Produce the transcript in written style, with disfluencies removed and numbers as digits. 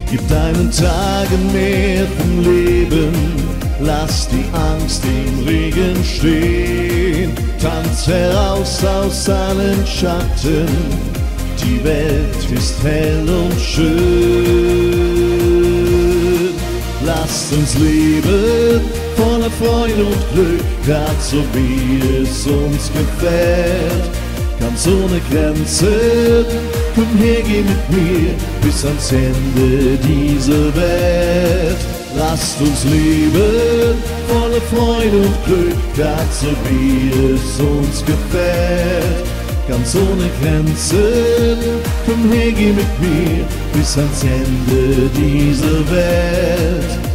Gib deinen Tagen mehr vom Leben, lass die Angst im Regen stehen. Tanz heraus aus allen Schatten, die Welt ist hell und schön. Lasst uns leben, voller Freude und Glück, grad so wie es uns gefällt. Ganz ohne Grenzen, komm her, geh mit mir bis ans Ende dieser Welt. Lasst uns leben, voller Freude und Glück, grad so wie es uns gefällt. Ganz ohne Grenzen, komm her, geh mit mir bis ans Ende dieser Welt.